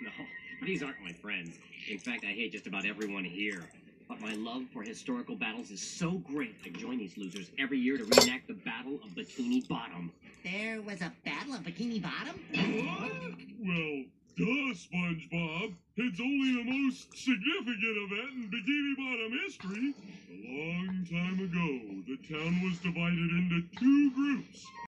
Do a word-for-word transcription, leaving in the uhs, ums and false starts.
No, these aren't my friends. In fact, I hate just about everyone here. But my love for historical battles is so great, I join these losers every year to reenact the Battle of Bikini Bottom. There was a Battle of Bikini Bottom? What? Well, duh, SpongeBob. It's only the most significant event in Bikini Bottom history. A long time ago, the town was divided into two groups.